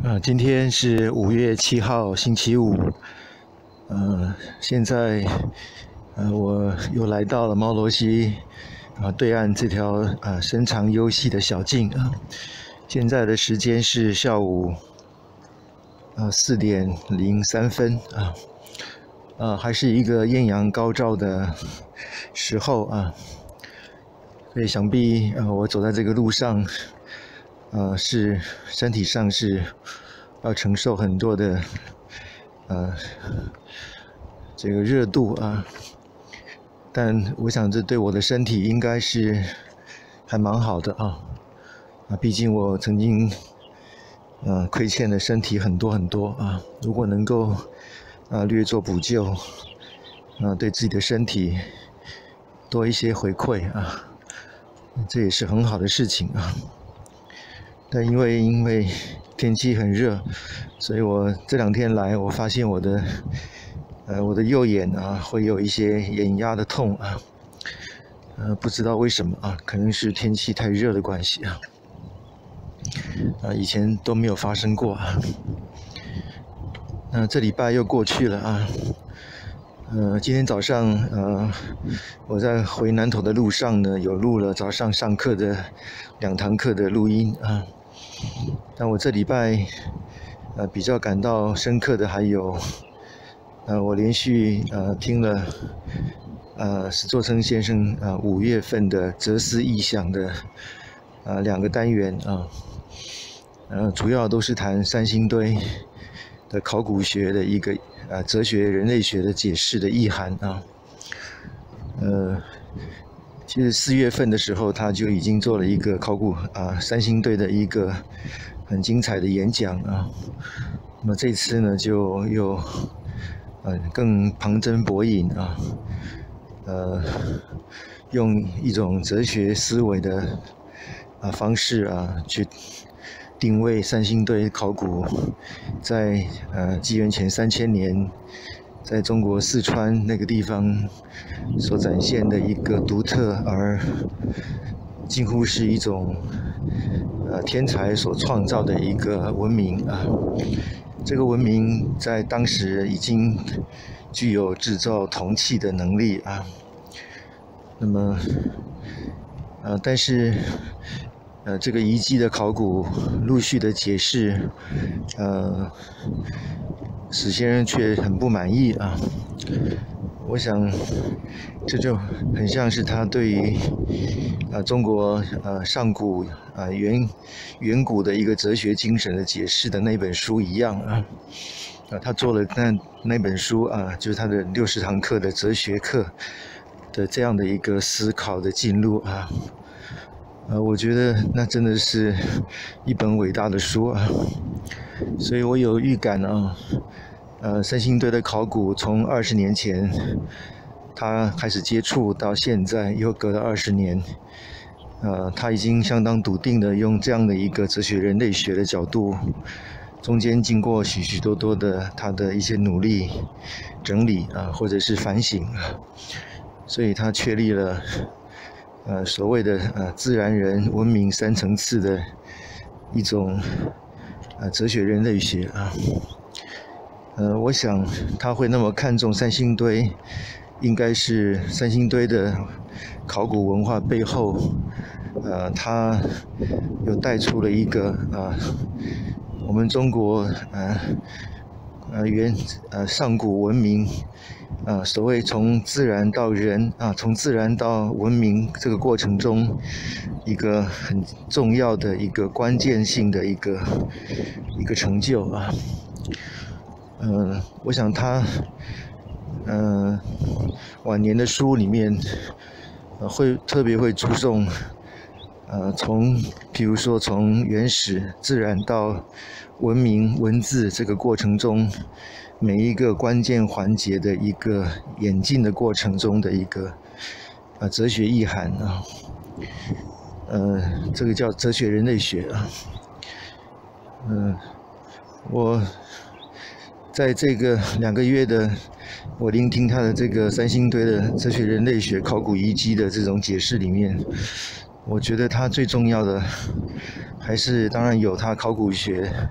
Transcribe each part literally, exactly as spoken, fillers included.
呃，今天是五月七号，星期五。呃，现在，呃，我又来到了猫罗溪啊对岸这条啊深长幽细的小径啊。现在的时间是下午啊四点零三分啊，呃，还是一个艳阳高照的时候啊，所以想必啊我走在这个路上。呃，是身体上是要承受很多的呃这个热度啊，但我想这对我的身体应该是还蛮好的啊啊，毕竟我曾经呃亏欠的身体很多很多啊，如果能够啊略作补救啊，对自己的身体多一些回馈啊，这也是很好的事情啊。但因为因为天气很热，所以我这两天来，我发现我的呃我的右眼啊会有一些眼压的痛啊，呃不知道为什么啊，可能是天气太热的关系啊，啊以前都没有发生过啊。那这礼拜又过去了啊，呃今天早上呃我在回南投的路上呢，有录了早上上课的两堂课的录音啊。但我这礼拜，呃，比较感到深刻的还有，呃，我连续呃听了，呃，史作成先生呃五月份的哲思异想的，呃两个单元啊，呃，主要都是谈三星堆的考古学的一个呃哲学人类学的解释的意涵啊，呃。其实四月份的时候，他就已经做了一个考古啊三星堆的一个很精彩的演讲啊。那么这次呢，就又呃更旁征博引啊，呃用一种哲学思维的啊方式啊去定位三星堆考古在呃纪元前三千年。在中国四川那个地方所展现的一个独特而近乎是一种呃天才所创造的一个文明啊，这个文明在当时已经具有制造铜器的能力啊。那么呃，但是呃这个遗迹的考古陆续的解释，呃。史先生却很不满意啊！我想，这就很像是他对于啊中国呃上古啊远远古的一个哲学精神的解释的那本书一样啊啊，他做了那那本书啊，就是他的六十堂课的哲学课的这样的一个思考的进入啊，呃，我觉得那真的是一本伟大的书啊！所以我有预感啊，呃，三星堆的考古从二十年前他开始接触到现在，又隔了二十年，呃，他已经相当笃定的用这样的一个哲学人类学的角度，中间经过许许多多的他的一些努力、整理啊，或者是反省啊，所以他确立了呃所谓的呃自然人文明三层次的一种。啊，哲学人类学啊，呃，我想他会那么看重三星堆，应该是三星堆的考古文化背后，呃，他又带出了一个啊，我们中国呃呃原呃上古文明啊，所谓从自然到人啊，从自然到文明这个过程中。一个很重要的一个关键性的一个一个成就啊，嗯、呃，我想他，嗯、呃，晚年的书里面，呃，会特别会注重，呃，从比如说从原始自然到文明文字这个过程中，每一个关键环节的一个演进的过程中的一个呃哲学意涵啊。呃，这个叫哲学人类学啊。嗯、呃，我在这个两个月的，我聆听他的这个三星堆的哲学人类学考古遗迹的这种解释里面，我觉得他最重要的还是当然有他考古学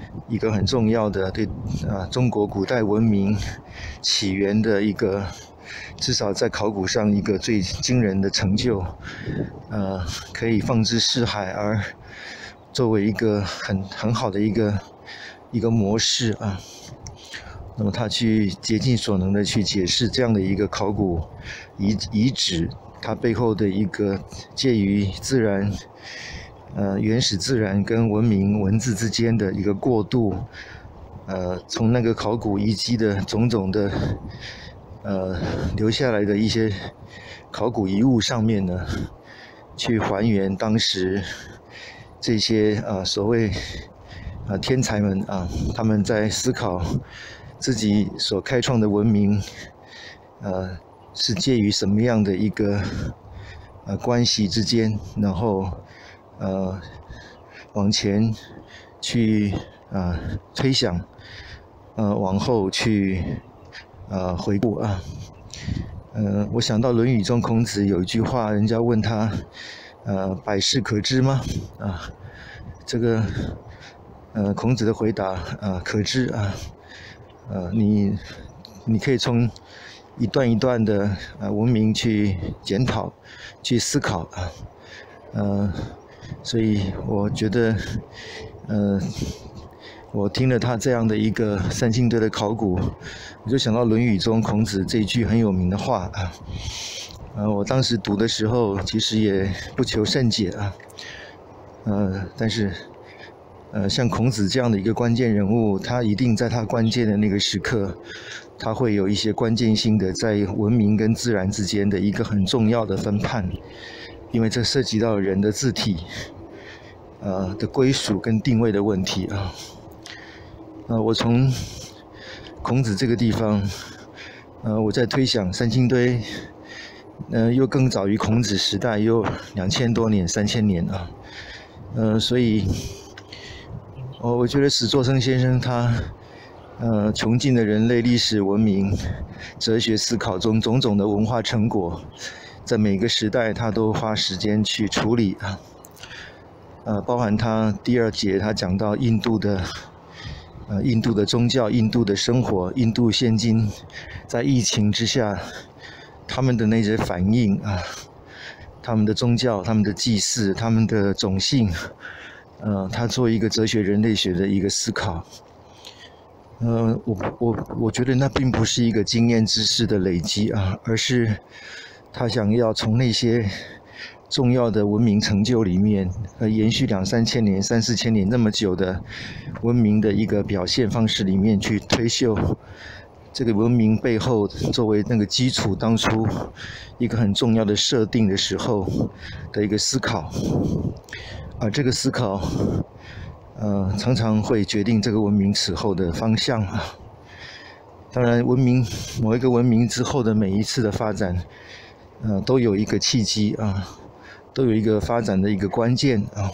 一个很重要的对啊中国古代文明起源的一个，至少在考古上一个最惊人的成就，呃，可以放之四海，而作为一个很很好的一个一个模式啊。那么他去竭尽所能的去解释这样的一个考古遗遗址，它背后的一个介于自然。呃，原始自然跟文明文字之间的一个过渡，呃，从那个考古遗迹的种种的，呃，留下来的一些考古遗物上面呢，去还原当时这些啊、呃、所谓啊、呃、天才们啊，他们在思考自己所开创的文明，呃，是介于什么样的一个呃关系之间，然后。呃，往前去啊、呃、推想，呃，往后去呃回顾啊，呃，我想到《论语》中孔子有一句话，人家问他，呃，百事可知吗？啊，这个呃孔子的回答啊、呃，可知啊，呃，你你可以从一段一段的呃文明去检讨、去思考啊，呃。所以我觉得，呃，我听了他这样的一个三星堆的考古，我就想到《论语》中孔子这一句很有名的话啊。呃，我当时读的时候，其实也不求甚解啊。呃，但是，呃，像孔子这样的一个关键人物，他一定在他关键的那个时刻，他会有一些关键性的在文明跟自然之间的一个很重要的分判。因为这涉及到人的自体，呃的归属跟定位的问题啊。呃，我从孔子这个地方，呃，我在推想三星堆，呃，又更早于孔子时代，又两千多年、三千年啊。呃，所以，我我觉得史作生先生他，呃，穷尽了人类历史文明、哲学思考中种种的文化成果。在每个时代，他都花时间去处理啊，呃，包含他第二节他讲到印度的，呃，印度的宗教、印度的生活、印度现今在疫情之下，他们的那些反应啊，他们的宗教、他们的祭祀、他们的种姓，呃，他做一个哲学人类学的一个思考。呃，我我我觉得那并不是一个经验知识的累积啊，而是。他想要从那些重要的文明成就里面，呃，延续两三千年、三四千年那么久的文明的一个表现方式里面去推秀这个文明背后作为那个基础，当初一个很重要的设定的时候的一个思考，而这个思考，呃，常常会决定这个文明此后的方向啊。当然，文明某一个文明之后的每一次的发展。呃，都有一个契机啊，都有一个发展的一个关键啊。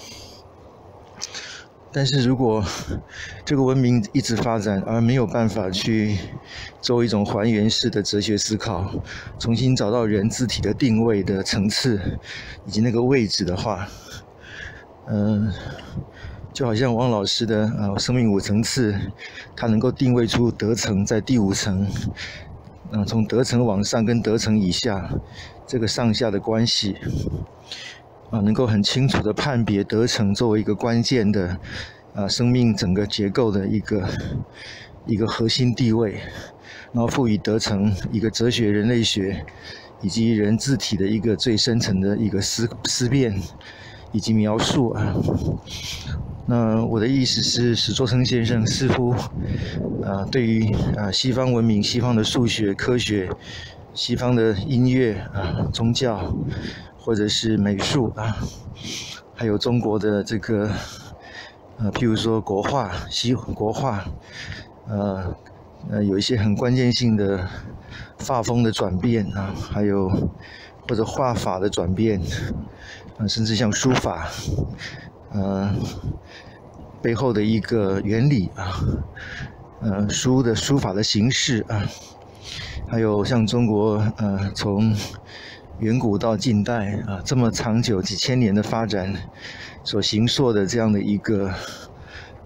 但是如果这个文明一直发展，而没有办法去做一种还原式的哲学思考，重新找到人自体的定位的层次以及那个位置的话，嗯、呃，就好像王老师的啊、呃、生命五层次，他能够定位出德层在第五层。嗯、呃，从德层往上跟德层以下这个上下的关系，啊，能够很清楚的判别德层作为一个关键的啊生命整个结构的一个一个核心地位，然后赋予德层一个哲学人类学以及人自体的一个最深层的一个思思辨以及描述啊。那我的意思是，史作生先生似乎，啊，对于啊西方文明、西方的数学、科学、西方的音乐啊、宗教，或者是美术啊，还有中国的这个，呃，譬如说国画、西国画，呃，呃，有一些很关键性的画风的转变啊，还有或者画法的转变，啊，甚至像书法。呃，背后的一个原理啊，呃，书的书法的形式啊，还有像中国呃从远古到近代啊这么长久几千年的发展所形塑的这样的一个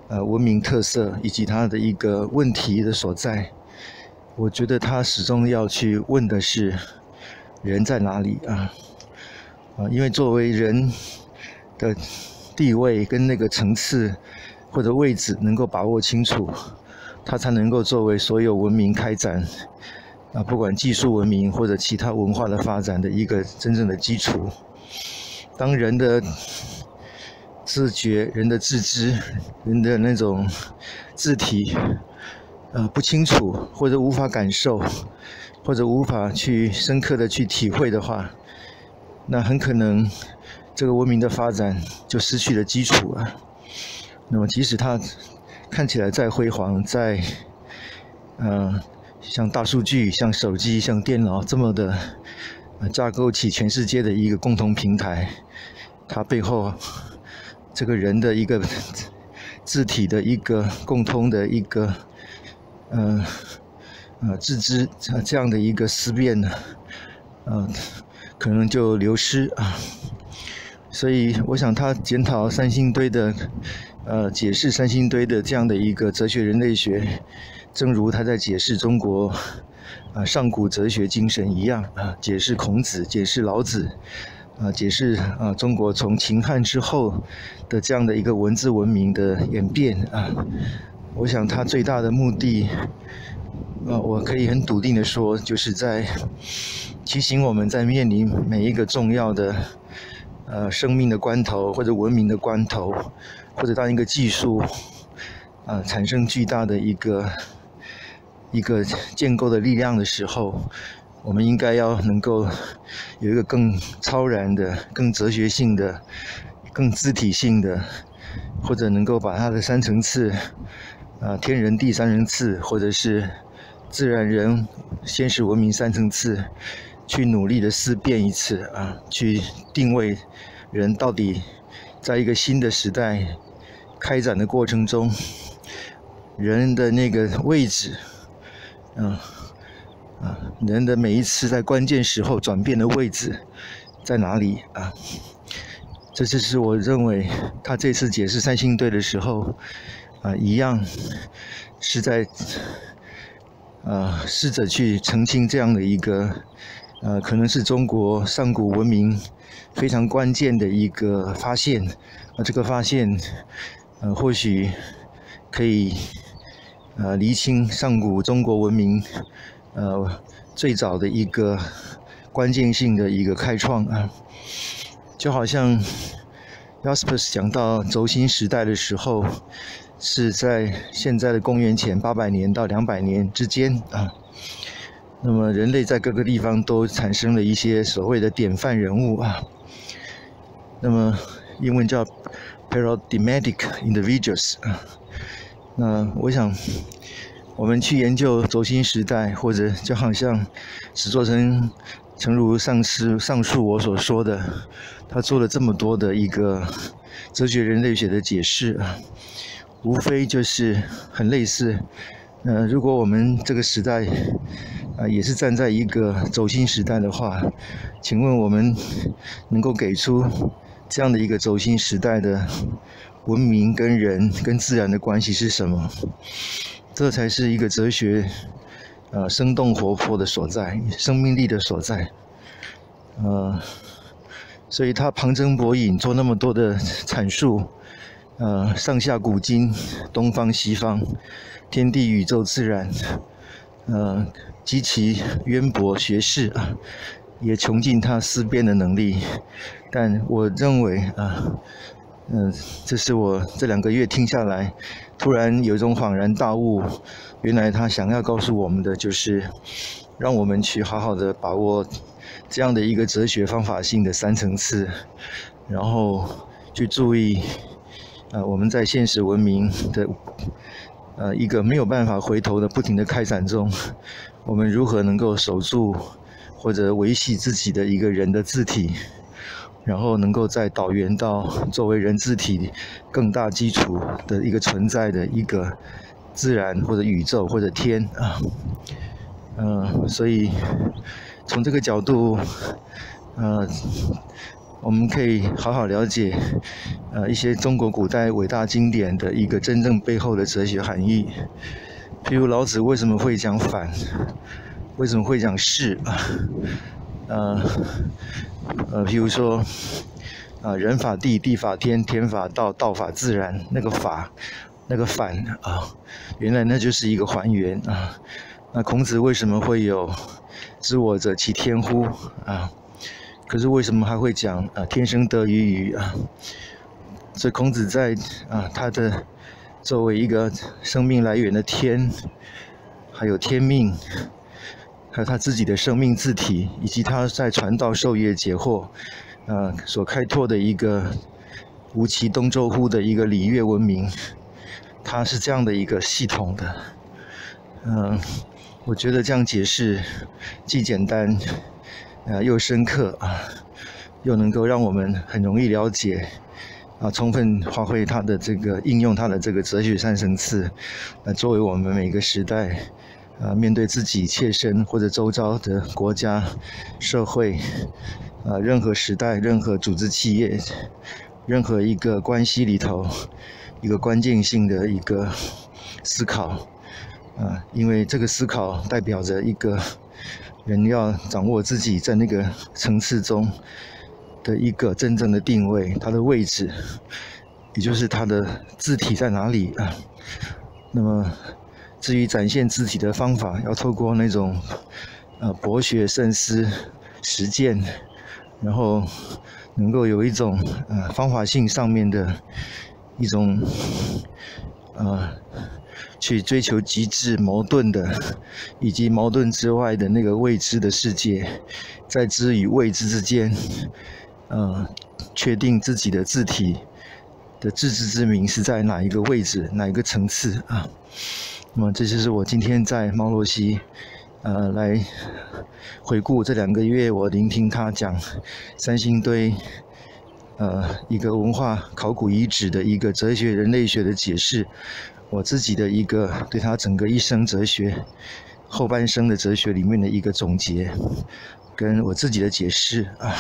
呃文明特色以及它的一个问题的所在。我觉得他始终要去问的是人在哪里啊？啊，因为作为人的地位跟那个层次或者位置能够把握清楚，他才能够作为所有文明开展啊，不管技术文明或者其他文化的发展的一个真正的基础。当人的自觉、人的自知、人的那种自体呃不清楚，或者无法感受，或者无法去深刻的去体会的话，那很可能这个文明的发展就失去了基础了。那么即使它看起来再辉煌，再呃像大数据、像手机、像电脑这么的呃架构起全世界的一个共同平台，它背后这个人的一个字体的一个共通的一个呃呃自知这样的一个思辨呢，呃可能就流失啊。所以我想他检讨三星堆的呃解释三星堆的这样的一个哲学人类学，正如他在解释中国啊、呃、上古哲学精神一样啊，解释孔子，解释老子啊，解释啊中国从秦汉之后的这样的一个文字文明的演变啊。我想他最大的目的啊，我可以很笃定的说，就是在提醒我们在面临每一个重要的呃，生命的关头，或者文明的关头，或者当一个技术啊、呃、产生巨大的一个一个建构的力量的时候，我们应该要能够有一个更超然的、更哲学性的、更字体性的，或者能够把它的三层次啊、呃、天人地三层次，或者是自然人先实文明三层次，去努力的思辨一次啊，去定位人到底在一个新的时代开展的过程中，人的那个位置，啊啊，人的每一次在关键时候转变的位置在哪里啊？这就是我认为他这次解释三星堆的时候啊，一样是在啊试着去澄清这样的一个。呃，可能是中国上古文明非常关键的一个发现，啊，这个发现，呃，或许可以呃厘清上古中国文明呃最早的一个关键性的一个开创啊，就好像 Jaspers 讲到轴心时代的时候，是在现在的公元前八百年到两百年之间啊。那么人类在各个地方都产生了一些所谓的典范人物啊，那么英文叫 paradigmatic individuals 啊。那我想我们去研究轴心时代，或者就好像史作成诚如上次上述我所说的，他做了这么多的一个哲学人类学的解释啊，无非就是很类似。呃，如果我们这个时代啊、呃、也是站在一个轴心时代的话，请问我们能够给出这样的一个轴心时代的文明跟人跟自然的关系是什么？这才是一个哲学呃生动活泼的所在，生命力的所在。呃，所以他旁征博引，做那么多的阐述，呃，上下古今，东方西方，天地宇宙自然，呃，极其渊博学识啊，也穷尽他思辨的能力。但我认为啊，嗯、呃，这是我这两个月听下来，突然有一种恍然大悟，原来他想要告诉我们的就是，让我们去好好的把握这样的一个哲学方法性的三层次，然后去注意，呃，我们在现实文明的呃一个没有办法回头的不停的开展中，我们如何能够守住或者维系自己的一个人的字体，然后能够再导源到作为人字体更大基础的一个存在的一个自然或者宇宙或者天啊，嗯、呃，所以从这个角度，呃， 我们可以好好了解，呃，一些中国古代伟大经典的一个真正背后的哲学含义。譬如老子为什么会讲反，为什么会讲是啊？呃呃，譬如说，啊，人法地，地法天，天法道，道法自然，那个法，那个反啊，原来那就是一个还原啊。那孔子为什么会有“知我者，其天乎”啊？可是为什么还会讲啊“天生得鱼鱼”啊？所以孔子在啊他的作为一个生命来源的天，还有天命，还有他自己的生命自体，以及他在传道授业解惑，呃所开拓的一个无其东周乎的一个礼乐文明，它是这样的一个系统的。嗯、呃，我觉得这样解释既简单。呃，又深刻啊，又能够让我们很容易了解啊，充分发挥它的这个应用它的这个哲学三层次，来作为我们每个时代啊，面对自己切身或者周遭的国家、社会啊，任何时代、任何组织企业、任何一个关系里头，一个关键性的一个思考啊，因为这个思考代表着一个。人要掌握自己在那个层次中的一个真正的定位，它的位置，也就是它的字体在哪里啊？那么，至于展现字体的方法，要透过那种呃博学深思、实践，然后能够有一种呃方法性上面的一种呃。去追求极致矛盾的，以及矛盾之外的那个未知的世界，在知与未知之间，呃，确定自己的字体的自知之明是在哪一个位置、哪一个层次啊？那么这就是我今天在猫罗溪，呃，来回顾这两个月我聆听他讲三星堆。呃，一个文化考古遗址的一个哲学人类学的解释，我自己的一个对他整个一生哲学后半生的哲学里面的一个总结，跟我自己的解释啊。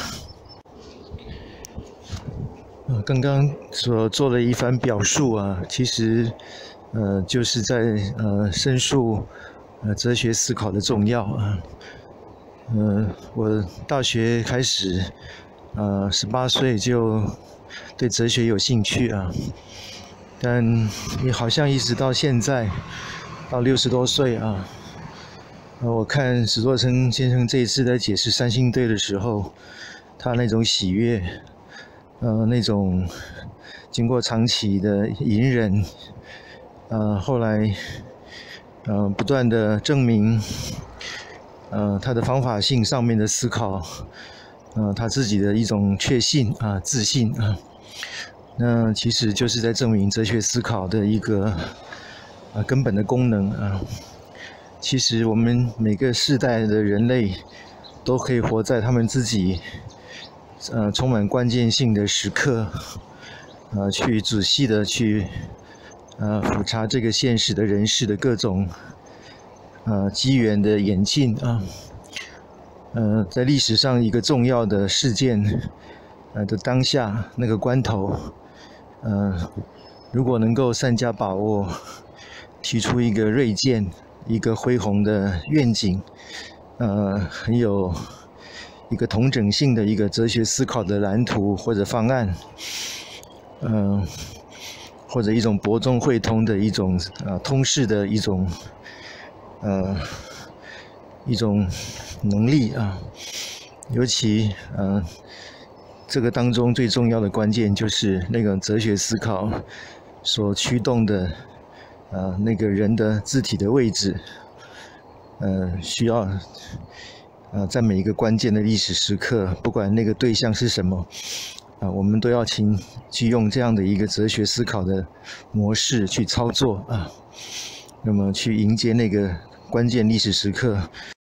呃，刚刚所做了一番表述啊，其实呃就是在呃申述呃哲学思考的重要啊。呃，我大学开始。呃，十八岁就对哲学有兴趣啊，但也好像一直到现在，到六十多岁啊，呃，我看史作成先生这一次在解释三星堆的时候，他那种喜悦，呃，那种经过长期的隐忍，呃，后来呃不断的证明，呃，他的方法性上面的思考。呃，他自己的一种确信啊、自信啊，那其实就是在证明哲学思考的一个啊根本的功能啊。其实我们每个世代的人类都可以活在他们自己呃充满关键性的时刻，呃，去仔细的去呃俯察这个现实的人世的各种呃机缘的演进啊。呃，在历史上一个重要的事件，呃的当下那个关头，呃，如果能够善加把握，提出一个锐见、一个恢宏的愿景，呃，很有一个同整性的一个哲学思考的蓝图或者方案，嗯、呃，或者一种博中汇通的一种呃通识的一种呃一种。能力啊，尤其呃，这个当中最重要的关键就是那个哲学思考所驱动的呃那个人的字体的位置，呃，需要呃在每一个关键的历史时刻，不管那个对象是什么，啊、呃，我们都要请去用这样的一个哲学思考的模式去操作啊，那么去迎接那个关键历史时刻。